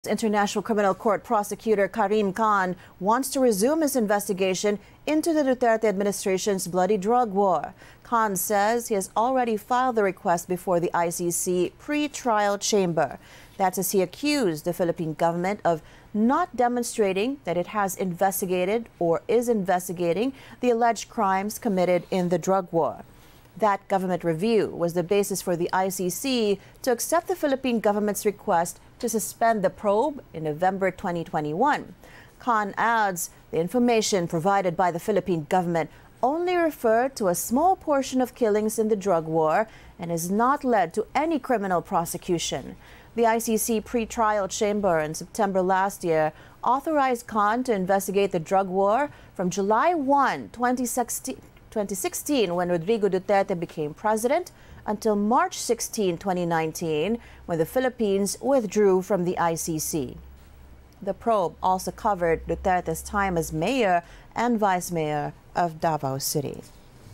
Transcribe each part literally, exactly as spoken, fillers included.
International Criminal Court Prosecutor Karim Khan wants to resume his investigation into the Duterte administration's bloody drug war. Khan says he has already filed the request before the I C C Pre-Trial Chamber. That's as he accused the Philippine government of not demonstrating that it has investigated or is investigating the alleged crimes committed in the drug war. That government review was the basis for the I C C to accept the Philippine government's request to suspend the probe in November twenty twenty-one. Khan adds the information provided by the Philippine government only referred to a small portion of killings in the drug war and has not led to any criminal prosecution. The I C C Pre-Trial Chamber in September last year authorized Khan to investigate the drug war from July first, twenty sixteen, when Rodrigo Duterte became president, until March sixteenth, twenty nineteen, when the Philippines withdrew from the I C C. The probe also covered Duterte's time as mayor and vice mayor of Davao City.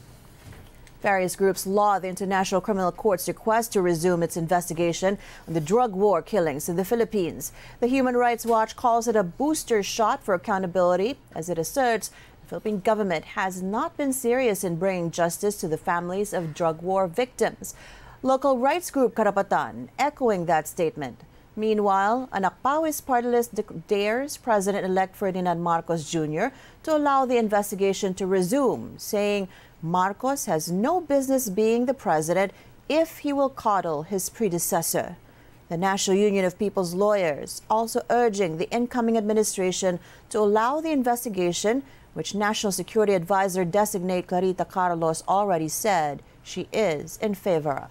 Various groups laud the International Criminal Court's request to resume its investigation on the drug war killings in the Philippines. The Human Rights Watch calls it a booster shot for accountability, as it asserts the Philippine government has not been serious in bringing justice to the families of drug war victims. Local rights group Karapatan echoing that statement. Meanwhile, an Akpawis party list dares President-elect Ferdinand Marcos Junior to allow the investigation to resume, saying Marcos has no business being the president if he will coddle his predecessor. The National Union of People's Lawyers also urging the incoming administration to allow the investigation, which National Security Advisor designate Clarita Carlos already said she is in favor of.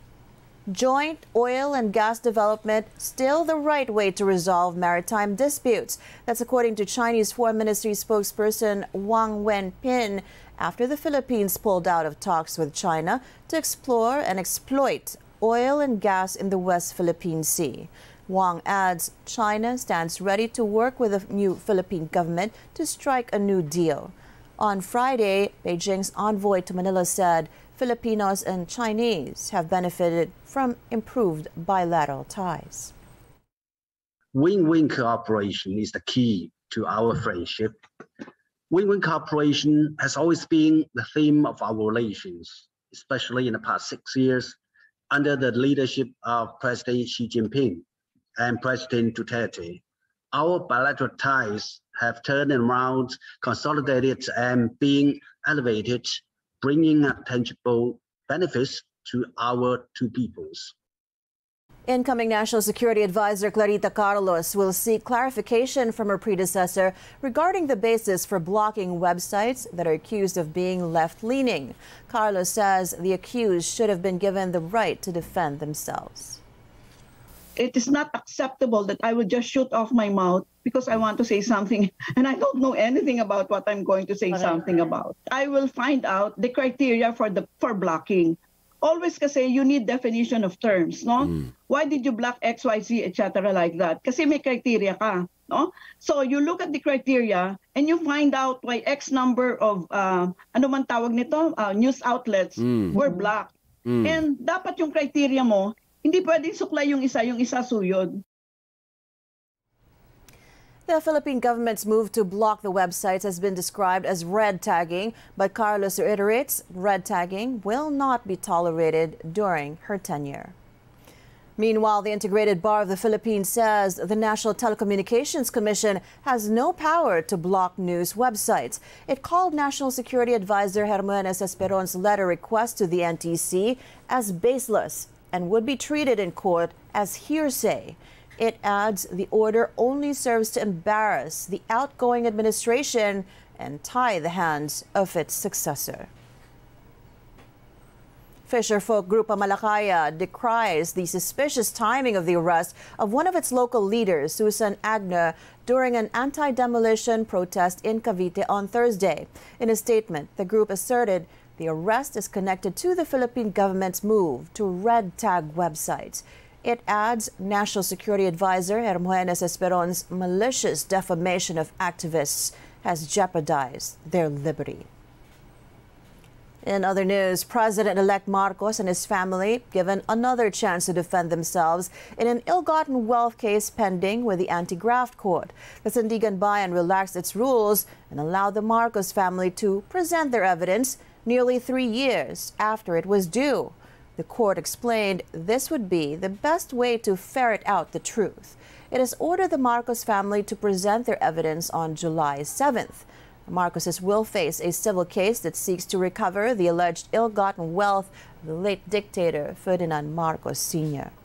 Joint oil and gas development still the right way to resolve maritime disputes. That's according to Chinese Foreign Ministry spokesperson Wang Wenbin, after the Philippines pulled out of talks with China to explore and exploit oil and gas in the West Philippine Sea. Wang adds China stands ready to work with the new Philippine government to strike a new deal. On Friday, Beijing's envoy to Manila said Filipinos and Chinese have benefited from improved bilateral ties. Win-win cooperation is the key to our friendship. Win-win cooperation has always been the theme of our relations, especially in the past six years under the leadership of President Xi Jinping and President Duterte. Our bilateral ties have turned around, consolidated, and being elevated, bringing tangible benefits to our two peoples. Incoming National Security Advisor Clarita Carlos will seek clarification from her predecessor regarding the basis for blocking websites that are accused of being left-leaning. Carlos says the accused should have been given the right to defend themselves. It is not acceptable that I would just shoot off my mouth because I want to say something and I don't know anything about what I'm going to say something about. I will find out the criteria for the for blocking. Always kasi you need definition of terms, no? Mm. Why did you block X, Y, Z, et cetera like that? Kasi may criteria ka, no? So you look at the criteria and you find out why X number of, uh, ano man tawag nito, uh, news outlets mm. were blocked. Mm. And dapat yung criteria mo, hindi pwedeng suklay yung isa, yung isa suyod. The Philippine government's move to block the websites has been described as red tagging, but Carlos reiterates red tagging will not be tolerated during her tenure. Meanwhile, the Integrated Bar of the Philippines says the National Telecommunications Commission has no power to block news websites. It called National Security Advisor Hermogenes Esperon's letter request to the N T C as baseless and would be treated in court as hearsay. It adds the order only serves to embarrass the outgoing administration and tie the hands of its successor. Fisherfolk Group Amalakaya decries the suspicious timing of the arrest of one of its local leaders, Susan Agner, during an anti-demolition protest in Cavite on Thursday. In a statement, the group asserted the arrest is connected to the Philippine government's move to red tag websites. It adds National Security Advisor Hermogenes Esperon's malicious defamation of activists has jeopardized their liberty. In other news, President-elect Marcos and his family given another chance to defend themselves in an ill-gotten wealth case pending with the anti-graft court. The Sandigan Bayan relaxed its rules and allowed the Marcos family to present their evidence nearly three years after it was due. The court explained this would be the best way to ferret out the truth. It has ordered the Marcos family to present their evidence on July seventh. The Marcoses will face a civil case that seeks to recover the alleged ill-gotten wealth of the late dictator Ferdinand Marcos Senior